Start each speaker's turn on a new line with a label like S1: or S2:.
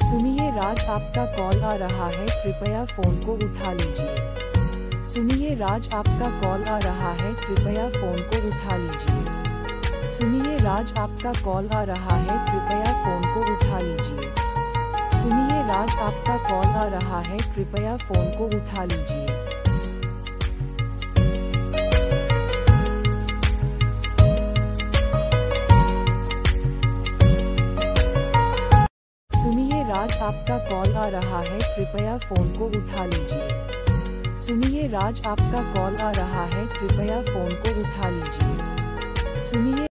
S1: सुनिए राज, आपका कॉल आ रहा है, कृपया फोन को उठा लीजिए। सुनिए राज, आपका कॉल आ रहा है, कृपया फोन को उठा लीजिए। सुनिए राज, आपका कॉल आ रहा है, कृपया फोन को उठा लीजिए। सुनिए राज, आपका कॉल आ रहा है, कृपया फोन को उठा लीजिए। सुनिए राज, आपका कॉल आ रहा है, कृपया फोन को उठा लीजिए। सुनिए राज, आपका कॉल आ रहा है, कृपया फोन को उठा लीजिए। सुनिए